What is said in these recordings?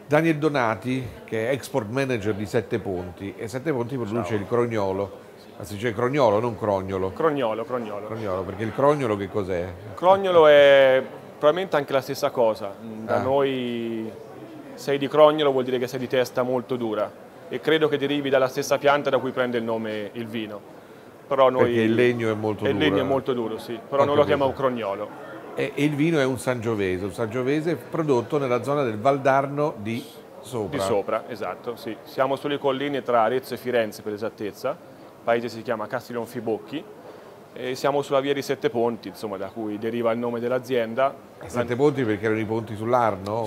Daniel Donati, che è export manager di Sette Ponti, e Sette Ponti produce il crognolo. Si dice crognolo, non crognolo. Crognolo, crognolo. Crognolo, perché il crognolo che cos'è? Crognolo è probabilmente anche la stessa cosa. Da Ah. noi sei di crognolo vuol dire che sei di testa molto dura e credo che derivi dalla stessa pianta da cui prende il nome il vino. Però noi, Perché il legno è molto duro. il legno è molto duro, sì, però Ho noi lo capito. chiamiamo crognolo. E il vino è un Sangiovese prodotto nella zona del Valdarno di Sopra. Di Sopra, esatto, sì. Siamo sulle colline tra Arezzo e Firenze per esattezza, il paese si chiama Castiglionfibocchi e siamo sulla via di Sette Ponti, insomma, da cui deriva il nome dell'azienda. Sette Ponti perché erano i ponti sull'Arno?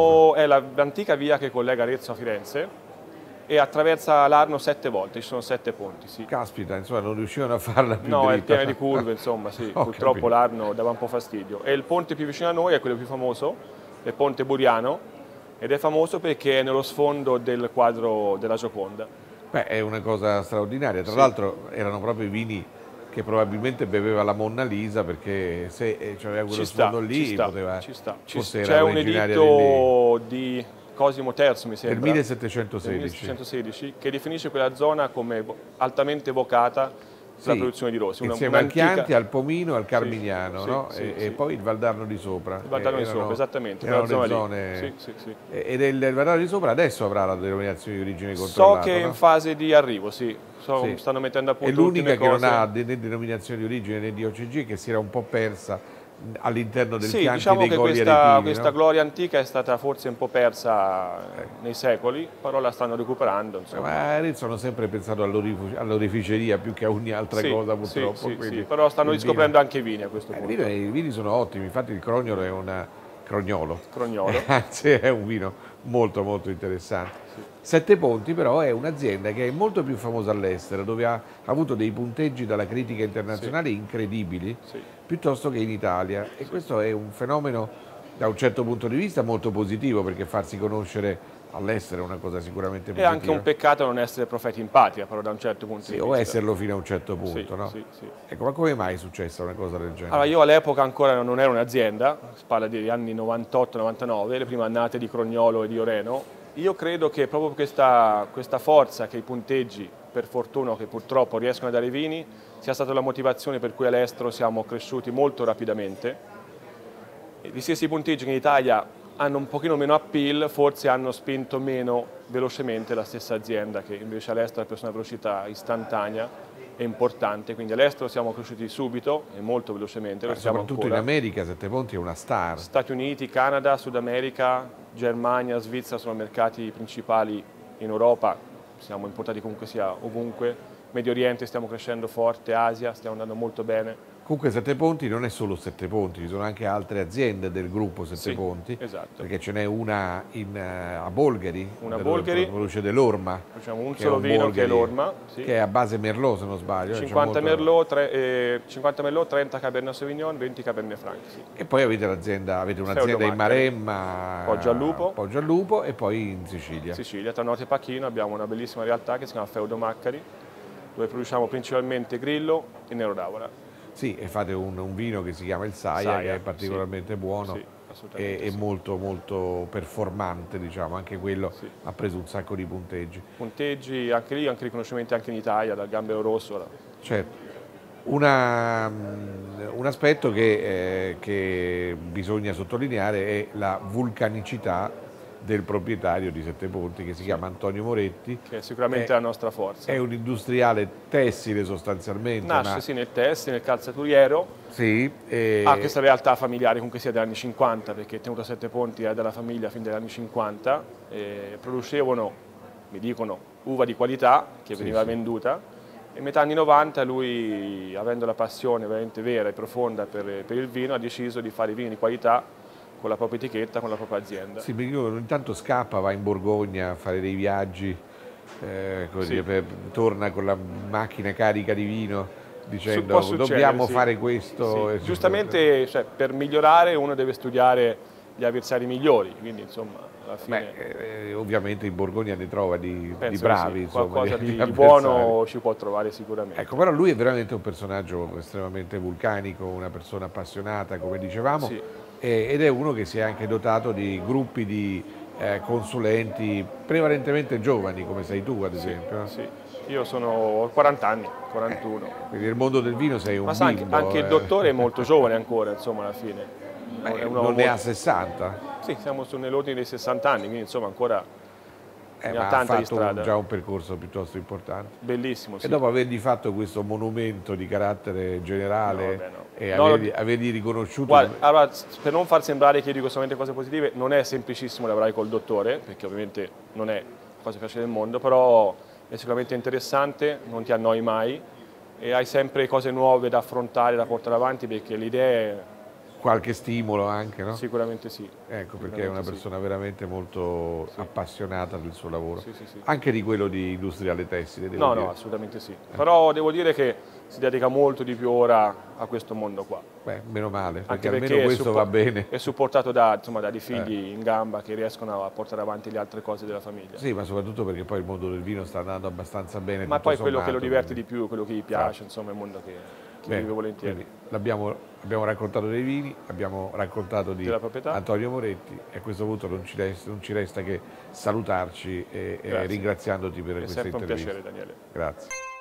È l'antica via che collega Arezzo a Firenze e attraversa l'Arno 7 volte, ci sono 7 ponti, sì. Caspita, insomma, non riuscivano a farla più No, è dritta. piena di curve, insomma, sì. Ho Purtroppo capito. l'Arno dava un po' fastidio. E il ponte più vicino a noi è quello più famoso, è il Ponte Buriano, ed è famoso perché è nello sfondo del quadro della Gioconda. Beh, è una cosa straordinaria. Tra Sì. l'altro erano proprio i vini che probabilmente beveva la Monna Lisa, perché se c'aveva quello sfondo lì poteva... ci sta. forse C'è era un originaria di lì. editto di Cosimo III, mi Del sembra, 1716. del 1716, che definisce quella zona come altamente vocata per la produzione di rossi. Insieme al Chianti, al Pomino, al Sì, Carmignano, sì, no? sì, e sì. poi il Valdarno di Sopra. Il Valdarno di Sopra, esattamente, Erano quella le zona zone... lì. Sì, sì, sì. E del Valdarno di Sopra adesso avrà la denominazione di origine So controllata, che è no? in fase di arrivo, sì. Sì. Stanno mettendo a È punto l'unica ultime che non cose. ha né denominazione di origine né di OCG, che si era un po' persa all'interno del Sì, Chianti diciamo dei che Colli questa Aretini, questa no? gloria antica è stata forse un po' persa nei secoli, però la stanno recuperando, insomma. Ma Arezzo hanno sempre pensato all'oreficeria più che a ogni altra Sì, cosa, sì, purtroppo. sì, quindi sì, però stanno il riscoprendo anche i vini a questo i punto. i vini sono ottimi, infatti il Crognolo è Crognolo, Crognolo. anzi è un vino molto molto interessante. Sette Ponti però è un'azienda che è molto più famosa all'estero, dove ha avuto dei punteggi dalla critica internazionale incredibili, Sì. piuttosto che in Italia. E questo è un fenomeno da un certo punto di vista molto positivo, perché farsi conoscere all'estero è una cosa sicuramente È positiva. anche un peccato non essere profeti in patria, però da un certo punto di Sì, o vista. esserlo fino a un certo punto, Sì, no? sì, sì. Ecco, ma come mai è successa una cosa del genere? Allora, io all'epoca ancora non ero un'azienda, si parla degli anni 98-99, le prime annate di Crognolo e di Oreno. Io credo che proprio questa forza che i punteggi, per fortuna o che purtroppo riescono a dare i vini, sia stata la motivazione per cui all'estero siamo cresciuti molto rapidamente. E gli stessi punteggi che in Italia hanno un pochino meno appeal, forse hanno spinto meno velocemente la stessa azienda, che invece all'estero ha preso una velocità istantanea e importante, quindi all'estero siamo cresciuti subito e molto velocemente. Lo siamo Soprattutto in ancora. America Sette Ponti è una star. Stati Uniti, Canada, Sud America, Germania, Svizzera sono i mercati principali in Europa, siamo importati comunque sia ovunque. Medio Oriente stiamo crescendo forte, Asia stiamo andando molto bene. Comunque Sette Ponti non è solo Sette Ponti, ci sono anche altre aziende del gruppo Sette Sì, Ponti, esatto. perché ce n'è una a Bolgheri, Una dove Bolgheri. produce dell'Orma, Facciamo un che solo un vino che è Bolgheri, l'Orma, sì. che è a base Merlot se non sbaglio. 50 c'è molto- Merlot, 50 Merlot, 30 Cabernet Sauvignon, 20 Cabernet Franc. Sì. E poi avete un'azienda in Feudo Maremma, Poggio al Lupo. Poggio al Lupo, e poi in Sicilia. Sicilia, tra Noto e Pachino abbiamo una bellissima realtà che si chiama Feudo Maccari, dove produciamo principalmente Grillo e Nero d'Avola. Sì, e fate un vino che si chiama il Saia, che è particolarmente buono. Sì, assolutamente E sì. molto molto performante, diciamo, anche quello Sì. ha preso un sacco di punteggi. Punteggi anche lì, anche riconoscimenti anche in Italia, dal Gambero Rosso. Certo. Un aspetto che bisogna sottolineare è la vulcanicità del proprietario di Sette Ponti, che si chiama Antonio Moretti. Che è sicuramente la nostra forza. È un industriale tessile sostanzialmente. Nasce sì nel tessile, nel calzaturiero, Sì, ha questa realtà familiare comunque sia degli anni 50, perché Tenuto a Sette Ponti è della famiglia fin dagli anni 50, producevano, mi dicono, uva di qualità che veniva venduta, e metà anni 90 lui, avendo la passione veramente vera e profonda per il vino, ha deciso di fare vini di qualità con la propria etichetta, con la propria azienda. sì, perché ogni tanto scappa, va in Borgogna a fare dei viaggi, Sì. torna con la macchina carica di vino dicendo Può succedere, dobbiamo sì. fare questo. Sì. E Giustamente, cioè, per migliorare uno deve studiare gli avversari migliori, quindi insomma alla fine ovviamente in Borgogna ne trova di penso bravi, che sì, insomma, qualcosa di avversari. buono ci può trovare sicuramente. Ecco, però lui è veramente un personaggio estremamente vulcanico, una persona appassionata, come dicevamo, Sì. ed è uno che si è anche dotato di gruppi di consulenti, prevalentemente giovani come sei tu ad esempio. No? Sì, io ho 40 anni, 41. Quindi nel mondo del vino sei un Ma sa, bimbo. anche il dottore è molto giovane ancora, insomma, alla fine. È un uomo non ne ha molto- 60? Sì, siamo nell'ordine dei 60 anni, quindi insomma ancora ne ha Ma ha tanta di fatto strada. già un percorso piuttosto importante. Bellissimo, sì. E dopo avergli fatto questo monumento di carattere generale No, vabbè, no. e No, avergli riconosciuto... Guarda, allora, per non far sembrare che io dico solamente cose positive, non è semplicissimo lavorare col dottore, perché ovviamente non è la cosa più facile del mondo, però è sicuramente interessante, non ti annoi mai e hai sempre cose nuove da affrontare, da portare avanti, perché le idee qualche stimolo anche, no? sicuramente sì. Ecco, perché è una Sicuramente sì. persona veramente molto appassionata del suo lavoro, Sì, sì, sì. anche di quello di industriale tessile, devo No, dire. no, assolutamente sì. Però devo dire che si dedica molto di più ora a questo mondo qua. Beh, meno male, perché Anche almeno perché è questo va bene. è supportato da, insomma, da dei figli in gamba che riescono a portare avanti le altre cose della famiglia. Sì, ma soprattutto perché poi il mondo del vino sta andando abbastanza bene. Ma tutto poi quello che lo sommato, diverte quindi. di più, quello che gli piace, insomma, è un mondo che Bene, vive volentieri. quindi abbiamo raccontato dei vini, abbiamo raccontato di Della proprietà. Antonio Moretti e a questo punto non ci resta che salutarci e Grazie. ringraziandoti per È questa sempre un intervista. piacere, Daniele. Grazie.